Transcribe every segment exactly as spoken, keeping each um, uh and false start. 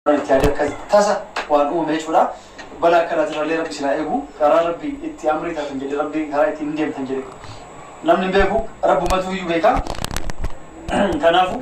يعني كذا وأنو ميشورا بلا كلا ترى ربي سنا إبو كرا ربي إتي أمري تنجلي ربي كرا إتي نديم تنجلي نام نبيكو ربي ما توي يبيكا كنافو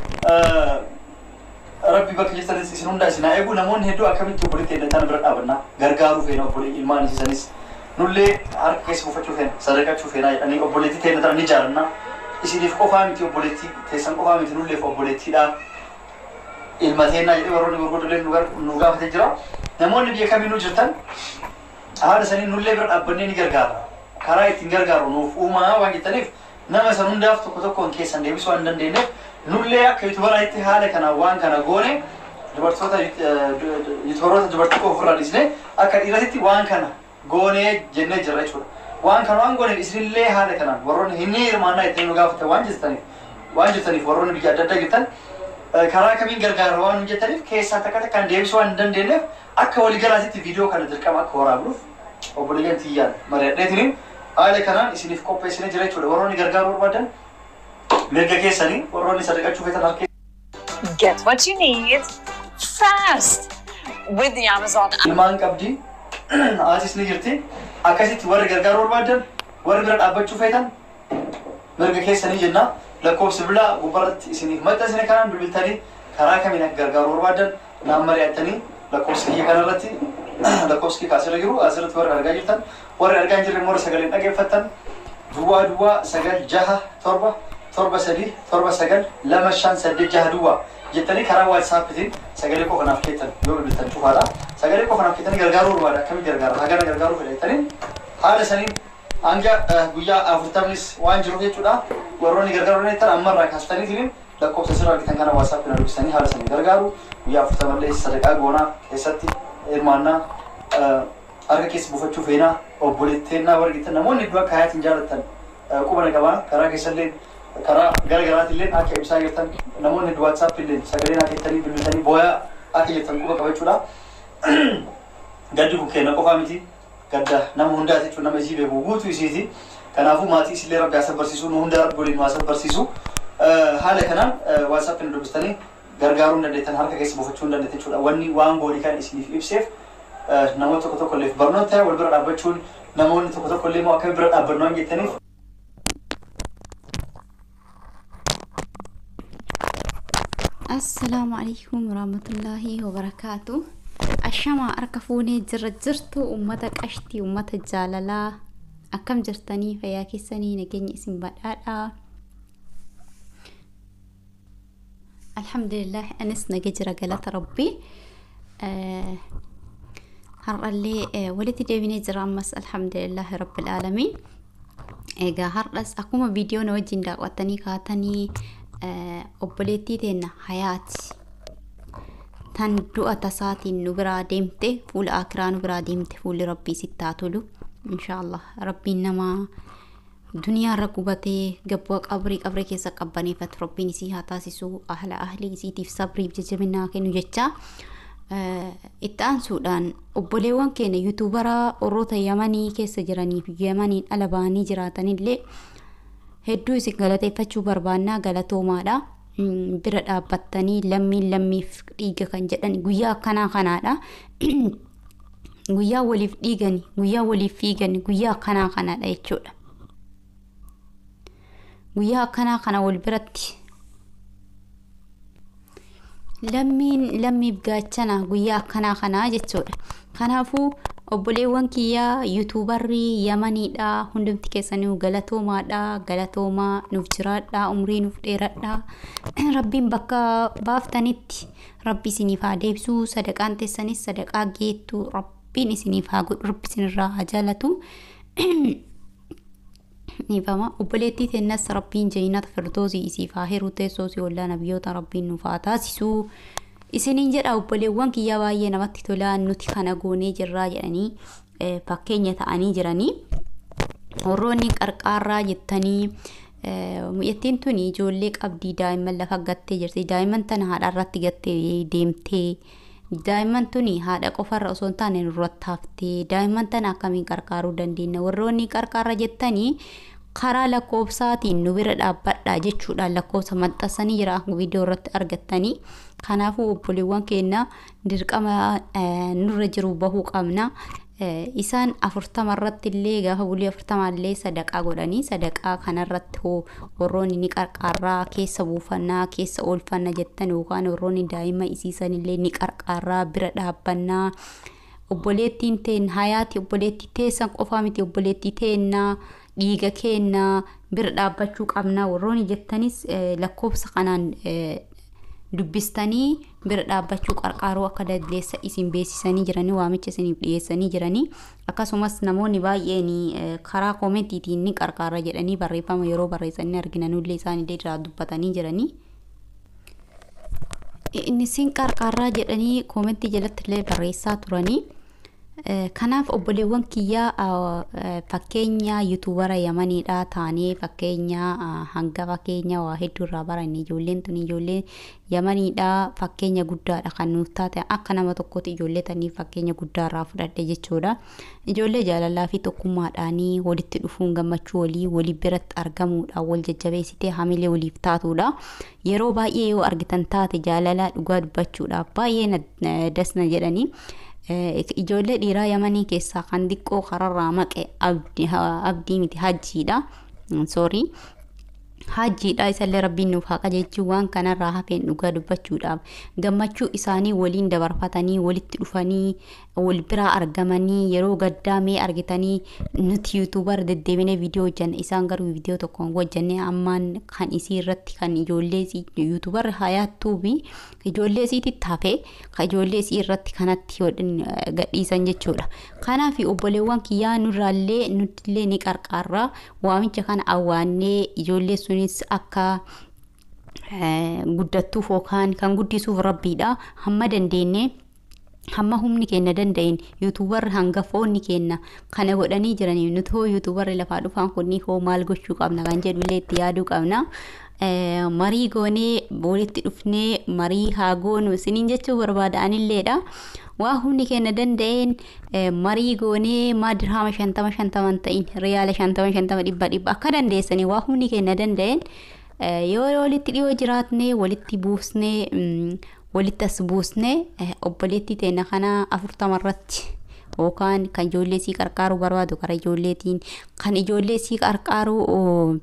ربي بكري سنس سنون دا سنا إبو نمون هدو أكمل تبولي تيدا تنبرد أبنا غرغارو فينا أبولي إلماني سنس نولي أرك كيس بفتشو فين سرقة شو فينا يعني أبولي تيدا ترى نجارنا إسي ديف قفامي تي أبولي تي تيسان قفامي تنولي فأبولي تيدا المثلنا يوروني يقولون لنا نوقف تجرا نمون نبي كم ينو جرتن هذا سنين نولي بر أبني نجرجار كراي تنجرجار ونوف وما واجي تلف نما سنون دافت كتو كون كيسان ديبس وان دندنه نولي كيتورا يتهالة كنا وان كنا غوني جبرت صوتا يتورا جبرت كوفرا لسنه أكاد إيراتي وان كنا غوني جنة جرا شو وان كنا وان غوني إسرائيل ليه هذا كنا ورون هني رمانا يتنو نوقف توان جستني وان جستني ورون بيجي أددا جتن كراك مين غرغار وان جتريف كيسا تكاتا كان ديبس وان دندنه akka wali galaasitti video kana dirqama akka waraabnuuf obboleeyyan tiyyaan mari'adheetiniin haala kanaan isiniif qopheessine jira jechuudha warroonni gargaaruu barbaadan mirga keessanii warroonni sadaqachuu feetan harkee Get what you need fast with the Amazon ilmaan qabdi aasis ni jirti akkasitti warri gargaaruu barbaadan warri bira dhaabbachuu feetan mirga keessanii jenna lakkoofsi bilaa gubbarratti isiniif maxxansine kanaan bilbiltanii karaa kamiin akka gargaaruu barbaadan naan mari'attanii لكوسكي كان رتي لكوسكي كاسر يجرو أزرت ور أرجع جتن ور أرجع جري مور سجلين أجي فتن دوا دوا سجل جها تربة تربة سدي تربة سجل لما الشان سدي جها دوا جتني كرا واتساب تين سجلي كوخنا في كتن يوم بتن شوف هذا سجلي كوخنا في كتن جرجارو ولا كم جرجار هاجنا جرجارو في التنين هذا سنين أنجا ويا أفتمنس وان جرو في تدا وروني جرجارو نيتر أمر راك هستني تين لكوس سرعة كتن كنا واتساب كنا لبسني هذا سنين جرجارو ويا أفتمنس سرقة غونا كيساتي إرمانا أركيس بفتشو فينا أو بوليتنا ورقتنا مون ندوا كهات نجارتن كوبنا كمان كرا كيسلين كرا غرغرات اللين أكيد بسايرتن نمون ندوا واتساب اللين سجلين أكيد تاني بالمثاني بويا أكيد تن كوبا كبيشولا قدي بكينا كوفامتي قدا نموندا تيجو نمزي ببوغوتو يسيتي كنافو ماتي سلي رب ياسب برسيسو نهوندا بولين واسب برسيسو حالة كنا واتساب ندوا بستاني غرغارون نديتن هركا كيس بفتشون نديتن شولا وني وان بولي كان اسمي إبسيف نمو تكو تكو اللي في برنوتا والبرد أبتشون نمو تكو تكو اللي ما كان برد أبرنون جتني السلام عليكم ورحمة الله وبركاته الشمع أركفوني جرت جرتو أمتك أشتي أمتك جاللا أكم جرتني فياكي سني نجيني اسم بدأ الحمد لله أنس نججر قلت ربي أه هر اللي ولدي دبيني جرامس الحمد لله رب العالمين إيجا هرس أقوم فيديو نوجين دا واتني كاتني أبليتي تنا حياتي تن دو أتساتي نبرا ديمته فول آكرا نبرا ديمته فول ربي ستاتولو إن شاء الله ربي إنما دنيا ركوبتي جبوك أبري أبري كيسا قبني فت ربي نسيها تاسسو أهل أهلي زيتي في صبري بججبنا كنو جتشا إتان سودان أبوليوان كينا يوتيوبرا أوروتا يماني كيسا جراني في يماني ألباني جراتاني اللي هدو سي غلطي فتشو بربانا غلطو مالا برد أبتاني لمي لمي فقيقا كان جداني غويا كانا كانا دا غويا ولي فقيقاني غويا ولي فيقاني غويا كانا كانا دا يتشودا غويا كانا كانا والبرد لمين لمي بقاتنا غويا كانا كانا جتسودا كنافو أبوليوان كيا يوتيوبري يماني دا هندم تكيسانيو غلطو ما دا غلطو ما نفجرات دا عمري نفديرات دا ربي بكا بافتانيت ربي سنفا ديبسو صدقان تساني صدقا جيتو ربي نسنفا قد ربي سنرا عجالتو نفاما أبوليتي تنس ربي جينات فردوزي إسيفا هيرو تيسوسي ولا نبيوتا ربي نفاتا سيسو isinin jedha obboleewwan kiyya baay'ee namatti tola nuti kana goonee jirraa jedhanii fakkeenya ta'anii jiranii warroonni qarqaarraa jettanii mu'ettiin tuni ijoollee qabdii daa'imman lafa gattee jirti daa'imman tana haadha irratti gattee deemtee daa'imman tuni haadha qofarra osoo hin taane nurratti haftee daa'imman tana akkamiin qarqaaruu dandeenya warroonni qarqaarra jettanii karaa lakkoofsaatiin nu bira dhaabbadhaa jechuudha lakkoofsa maxxansanii jira viidiyoo irratti argattanii kanaafuu obboleewwan keenya dirqama nurra jiru bahuu qabna. isaan afurtama irratti illee gaafa bulii afurtama illee sadaqaa godhanii sadaqaa kanarratti hoo warroonni ni qarqarraa keessa buufannaa keessa oolfanna jettan yookaan warroonni daa'ima isiisan illee ni qarqarraa bira dhaabbannaa. obboleettiin teen hayaati obboleettii teessan qofaa miti obboleettii teennaa dhiiga keenna bira dhaabbachuu qabna warroonni jettanis lakkoofsa kanaan dubbistanii bira dhaabbachuu qarqaaruu akka dadleessa isin beeksisanii jiranii waamicha isiniif dhiyeessanii jiranii. akkasumas namoonni baay'een karaa koomentiitiin ni qarqaara jedhanii barreeffama yeroo barreessanii arginanullee isaanillee irraa dubbatanii jiranii. inni sin qarqaarraa jedhanii koomentii jalatti illee barreessaa turanii. kanaaf obboleewwan kiyyaa fakkeenya yuutubara yamaniidha taanee fakkeenya hanga fakkeenya waa hedduu irraa baranne ijoolleen tun ijoollee yamaniidha fakkeenya guddaadha kan nuuf taate akka nama tokkotti ijoollee tanii fakkeenya guddaa irraa fudhadhe jechuudha. ijoollee jaalalaa fi tokkummaadhaanii walitti dhufuun gammachuu walii walii biratti argamuudhaan wal jajjabeessitee hamilee waliif taatuudha. yeroo baay'ee yoo argitan taate jaalalaa dhugaa dubbachuudhaaf baay'ee dasna jedhanii. ijoollee dhiiraa yamanii keessaa kan diqqoo kararraa maqe abdii miti hajjiidha. sorry hajjiidha isallee rabbiin nuuf haqa jechuun waan kanarraa hafeen dhugaa dubbachuudhaaf gammachuu isaanii waliin dabarfatanii walitti dhufanii wal biraa argamanii yeroo gaddaa mee argitanii nuti yuutuubar deddeebinee viidiyoo hojjanne isaan garuu viidiyoo tokkoon hojjanne ammaan kan isii irratti kan ijoollee yuutuubar hayaattuu fi ijoollee isiitti hafe kan ijoollee isii irratti kanatti gadhiisan jechuudha. kanaaf obboleewwan kiyyaa nurraallee nutillee ni qarqaarra waamicha kana awwaannee ijoollee sunis akka guddattuuf yookaan kan guddisuuf rabbiidha hamma dandeenye hamma humni keenya danda'in yuutuubarri hangafoonni keenya kana godhanii jiranii nuti hoo yuutuubarri lafaa dhufaan kunni hoo maal gochuu qabna kan jedhullee itti yaaduu qabna. marii goonee walitti dhufnee marii haa goonu isiniin jechuu barbaada'anilleedha. waa humni keenya danda'een marii goonee maadirhama shantama shantaman ta'in riyaala shantama shantama dhibba dhibba akka dandeessanii waa humni keenya danda'een yoo walitti dhiyoo jiraatne walitti buusnee walitti as buusnee obboleettii teenya kana afurtama irratti yookaan kan ijoollee sii qarqaaruu barbaadu karaa ijoolleetiin kan ijoollee sii qarqaaruu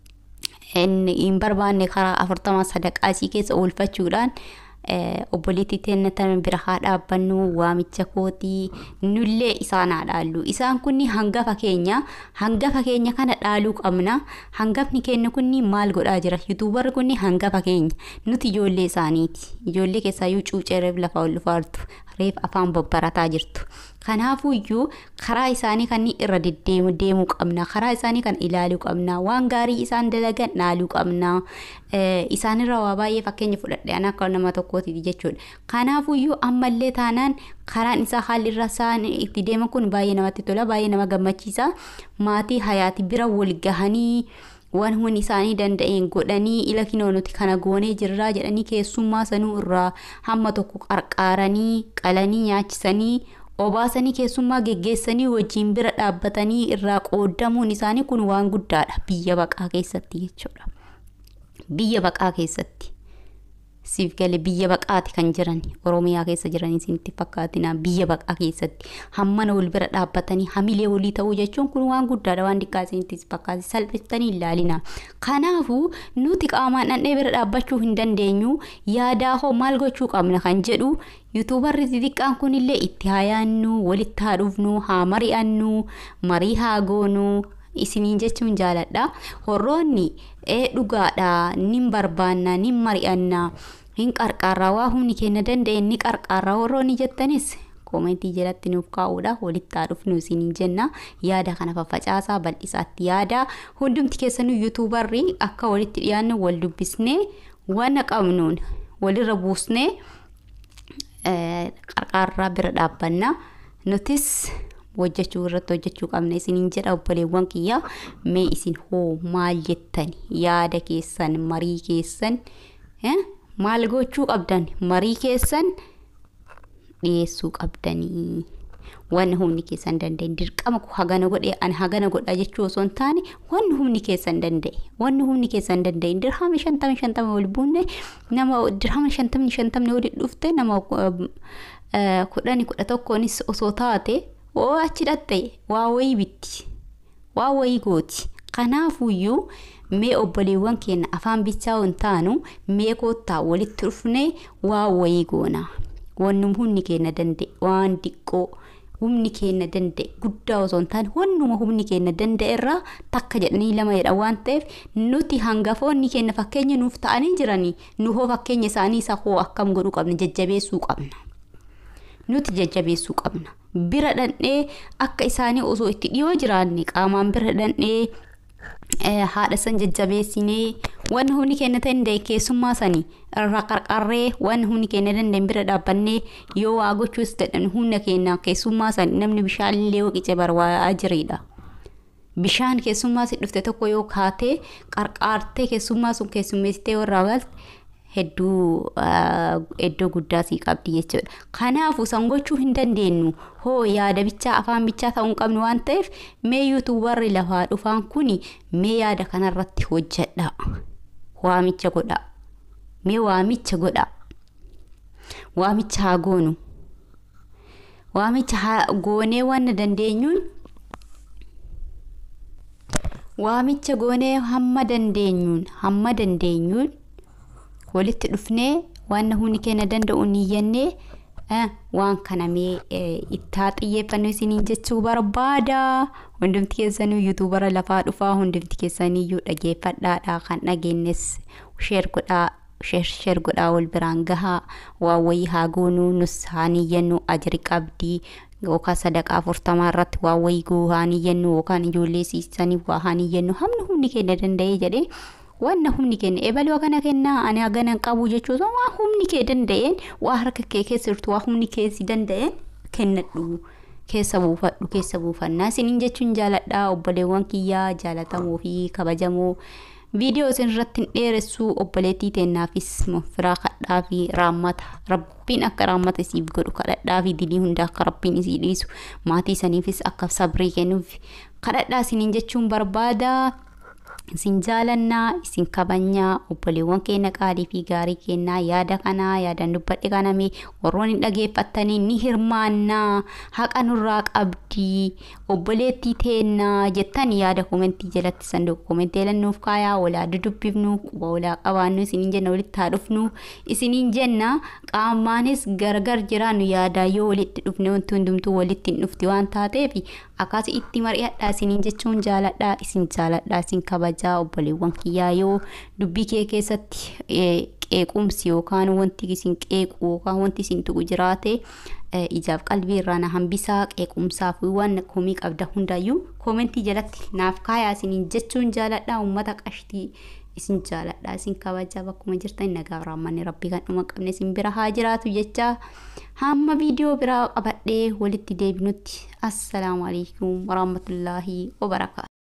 in barbaanne karaa afurtama sadaqaa sii keessa oolfachuudhaan obboleettii teenya tan bira haa dhaabbannu waamicha kootii nullee isaan haa dhaallu. isaan kunni hangafa keenya hangafa keenya kana dhaaluu qabna. hangafni keenya kunni maal godhaa jira yuutuubarri kunni hangafa keenya nuti ijoollee isaaniiti. ijoollee keessaayyuu cuucereef lafa ol dhufaartu reef afaan babbarataa jirtu. kanaafuu iyyuu karaa isaanii kan irra deddeemu deemuu qabna. karaa isaanii kan ilaaluu qabna. waan gaarii isaan dalagan dhaaluu qabna. isaanirra waa baay'ee fakkeenya fudhadhe ana akka nama tokkooti jechuudha. kanaafuu iyyuu ammallee taanaan karaan isaa haalli irra isaan itti deeman kun baay'ee namatti tola baay'ee nama gammachiisa. maatii hayaati bira wal gahanii waan humni isaanii danda'een godhanii ila kinoo nuti kana goonee jirraa jedhanii keessummaa sanuu irraa hamma tokko qarqaaranii qalanii nyaachisanii obaasanii keessummaa geggeessanii wajjin bira dhaabbatanii irraa qoodamuun isaanii kun waan guddaadha biyya baqaa keessatti jechuudha. biyya baqaa keessatti siif galee biyya baqaati kan jiran oromiyaa keessa jiran isinitti fakkaatina biyya baqaa keessatti hammana wal bira dhaabbatanii hamilee walii ta'uu jechuun kun waan guddaadha waan diqqaa isinitti fakkaati salphistanii ilaalina. kanaafuu nuti qaamaan dhandhee bira dhaabbachuu hin dandeenyu yaadaa hoo maal gochuu qabna kan jedhu yuutuubarri xixiqqaan kunillee itti haa yaannu walitti haa dhufnu haa mari'annu marii haa goonu isiniin jechuun jaaladha. horroonni ee dhugaadha nin barbaanna nin mari'anna hin qarqaarraa waa humni keenya danda'een ni qarqaarraa horroonni jettanis koomentii jalatti nuuf kaa'uudha walitti haa dhufnu isiniin jenna. yaada kana faffacaasaa bal'isaatti yaada hundumti keessanuu yuutuubarri akka walitti dhiyaannu wal dubbisnee waan qabnuun walirra buusnee qarqaarraa bira dhaabbanna. nutis hojjechuu irratti hojjechuu qabna isiniin jedha obboleewwan kiyya. mee isin hoo maal jettani yaada keessan marii keessan maal gochuu qabdan marii keessan dhiyeessuu qabdanii waan humni keessan danda'e dirqama ku hagana godhe an hagana godha jechuu osoo hin taane waan humni keessan danda'e waan humni keessan danda'e dirhama shantamii shantamii wal buune nama dirhama shantamii shantamii wal dhufte nama kudhanii kudha tokkoonis osoo taate oo achi dhatte waa wayii bitti waa wayii gooti kanaafuyyuu mee obboleewwan keenya afaan bichaa hin taanu mee koottaa walitti dhufne waa wayii goona waan humni keenya danda'e waan diqqoo humni keenya danda'e guddaa osoo hin taane wannuma humni keenya danda'e irraa takka jedhanii lama jedha waan ta'eef nuti hangafoonni keenya fakkeenya nuuf ta'anii jiranii nu hoo fakkeenya isaanii isa hoo akkam godhuu qabna jajjabeessuu qabna nuti jajjabeessuu qabna bira dhandhee akka isaanii osoo itti dhiyoo jiraanne qaamaan bira dhandhee haadha san jajjabeessinee waan humni keenya danda'e keessummaa sanii irraa qarqarree waan humni keenya danda'e bira dhaabbannee yoo waa gochuus dadhan humna keenya keessummaa sanii namni bishaan illee waqice barbaa'aa jireedha bishaan keessummaa si dhufte tokko yoo kaatee qarqaartee keessummaa sun keessummeessitee warraa galte hedduu hedduu guddaa si qabdi jechuudha kanaafu san gochuu hin dandeenyu hoo yaada bichaa afaan bichaa ta'uu qabnu waan ta'eef mee yuutuubarri lafaa dhufaan kuni mee yaada kanarratti hojjedha waamicha godha mee waamicha godha waamicha haa goonu waamicha haa goonee waan dandeenyuun waamicha goonee hamma dandeenyuun hamma dandeenyuun walitti dhufnee waan humni keenya danda'u niyyannee waan kana mee itti xiyyeeffannoo isiniin jechuu barbaada hundumti keessanuu yuutuubara lafaa dhufaa hundumti keessaniyyuu dhageeffadhaadha kan dhageennes sheer godhaa sheer godhaa wal biraan gahaa waa wayii haa goonuu nus haa niyyannu ajri qabdii yookaan sadaqaa afurtamaa irratti waa wayii goo haa niyyannu yookaan ijoollee siisanii waa haa niyyannu hamna humni keenya danda'ee jedhee waan humni keenya ebaluu kana kennaa ani hagana qabu jechuun waa humni kee danda'een waa harka kee keessa jirtu waa humni kee si danda'een kennadhu keessa buufadhu keessa buufannaa isiniin jechuun jaaladhaa obboleewwan kiyyaa jaalatamoo fi kabajamoo viidiyoo isin irratti dheeressuu obboleettii teennaafis firaa kadhaa fi raammata rabbiin akka raammata isiif godhu kadhadhaa fi dilii hunda akka rabbiin isii dhiisu maatii saniifis akka sabrii kennuuf kadhadhaa isiniin jechuun barbaada isin jaalannaa isin kabajnaa obboleewwan keenya qaalii fi gaarii kennaa yaada kanaa yaada dubbadhe kaname warroonni dhageeffatanii ni hirmaannaa haqa nurraa qabdii obboleettii teennaa jettan yaada komentii jalatti sanduuqa komentii lannuuf kaayaa walaa dudubbifnu quba walaa qabaannu isiniin jenna walitti haa dhufnu isiniin jenna qaamaanis gargar jiraannu yaada yoo walitti dhufne wanti hundumtuu walitti hin dhufti waan taateef akkas itti mari'adhaa isiniin jechuun jaaladhaa isin jaaladhaa isin kabajaa obboleewwan kiyyaa yoo dubbii kee keessatti qeequmsi yookaan wanti isin qeequ yookaan wanti isin tuqu jiraate ijaaf qalbii irraa na hambisaa qeequmsaaf waan komii qabda hundayyuu komentii jalatti naaf kaayaa isiniin jechuun jaaladhaa uummata qashtii isin jaaladhaa isin kabajaa bakkuma jirtan nagaa rahmanni rabbii kan dhuma qabne isin bira haa jiraatu jecha hamma viidiyoo biraa qabadhee walitti deebinutti assalaamu alaykum warahmatullaahi wabarakaatu